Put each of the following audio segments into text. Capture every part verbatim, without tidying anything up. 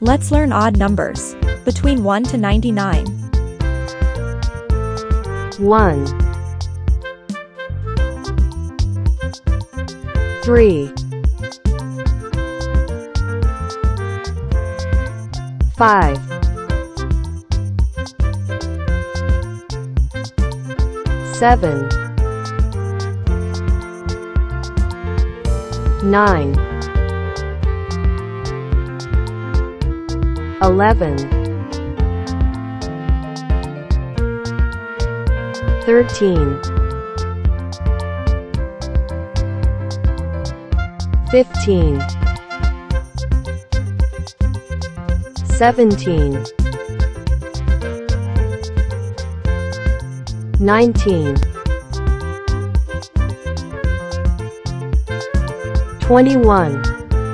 Let's learn odd numbers between one to ninety-nine. one, three, five, seven, nine, eleven, thirteen, fifteen, seventeen, nineteen, twenty-one,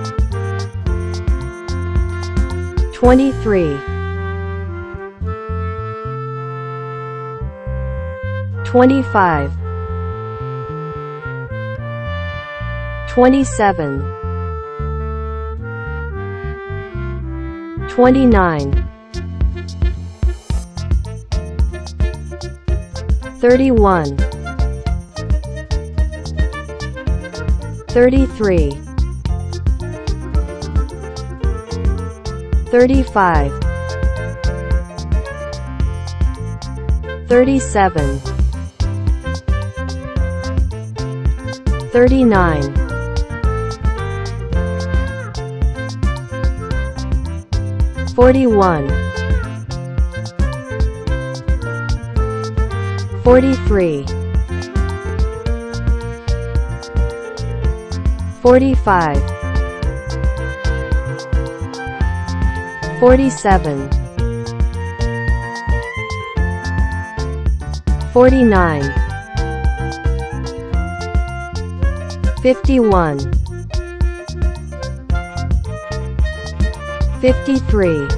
twenty-three, twenty-five, twenty-seven, twenty-nine, thirty-one, thirty-three, thirty-five, thirty-seven, thirty-nine, forty-one, forty-three, forty-five, forty-seven, forty-nine, fifty-one, fifty-three,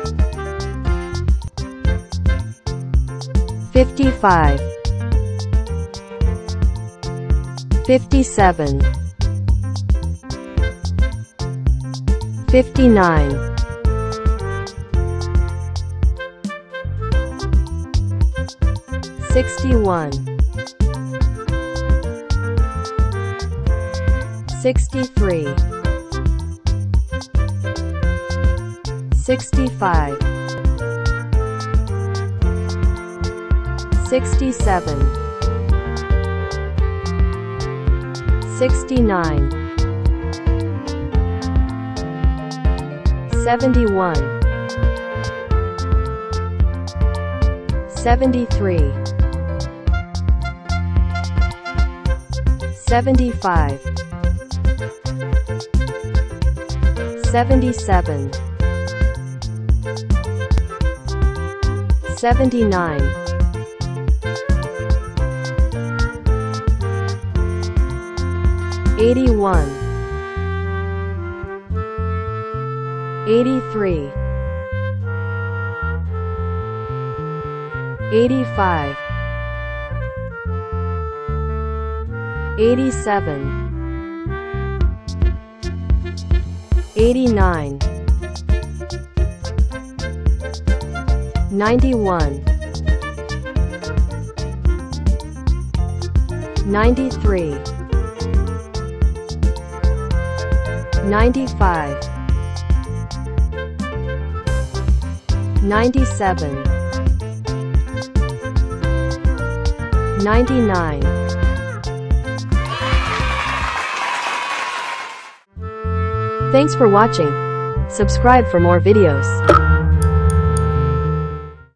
fifty-five, fifty-seven, fifty-nine, sixty-one, sixty-three, sixty-five, sixty-seven, sixty-nine, seventy-one, seventy-three, seventy-five, seventy-seven, seventy-nine, eighty-one, eighty-three, eighty-five, eighty-seven, eighty-nine, ninety-one, ninety-three, ninety-five, ninety-seven, ninety-nine. Thanks for watching. Subscribe for more videos.